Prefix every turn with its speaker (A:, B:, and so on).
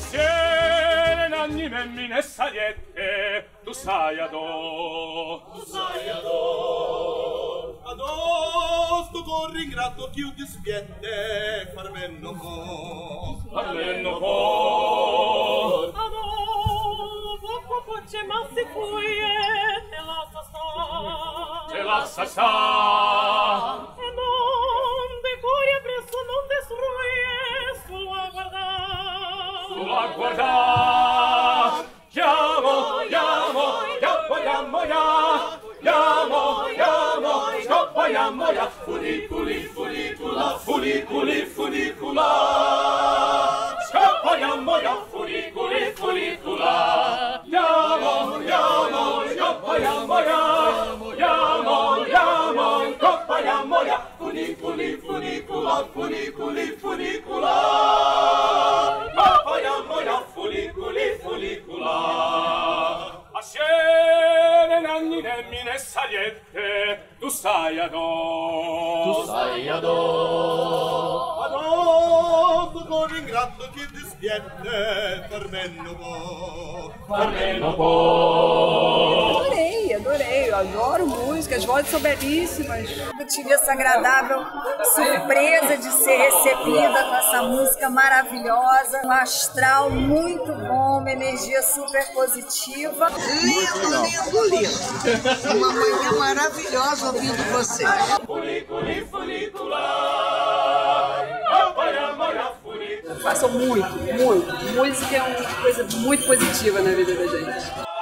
A: Assieme nanni memmine saliette, tu sai adò.
B: Adò, sto con ringratto chi dispiette, farmenno po'.
C: Adò, poco c'è ma si fuie, te la sa. E non decori presso non destruie, solo a guardar.
A: Chiamo, funicula. Scappiamo, funicula. Assieme nanni nemmine saliette, tu sai adò.
B: Adò, sto con ringratto chi dispiette, farmenno po'.
D: Adorei, eu adoro música, as vozes são belíssimas. Eu tive essa agradável surpresa de ser recebida com essa música maravilhosa, um astral muito bom, uma energia super positiva.
E: Lindo. Uma manhã maravilhosa ouvindo você.
D: Façam muito. Música é uma coisa muito positiva na vida da gente.